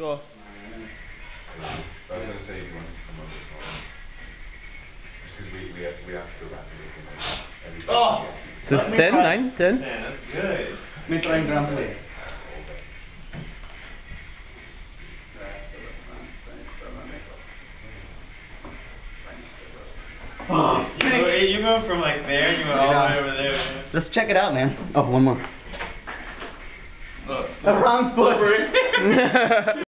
Go. I was gonna say if you want to come over this morning. Just because we have to go back and look at everything. Oh! So it's 10, 9, 10? Man, that's good. Me try and grab it. Oh, you go from like there, you went all the way over there. Man. Let's check it out, man. Oh, one more. Look. The wrong foot.